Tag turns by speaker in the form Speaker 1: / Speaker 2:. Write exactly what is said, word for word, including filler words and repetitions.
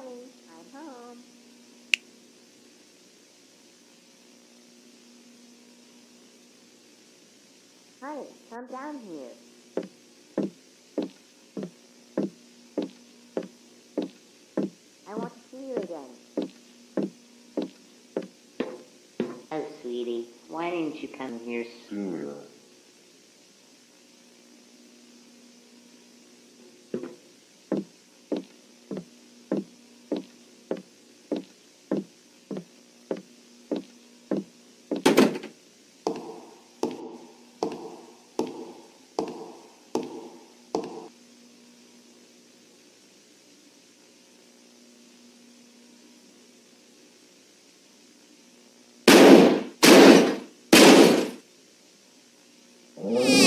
Speaker 1: Honey, I'm home. Honey, come down here. I want to see you again.
Speaker 2: Oh, sweetie, why didn't you come here sooner?
Speaker 1: Mm-hmm.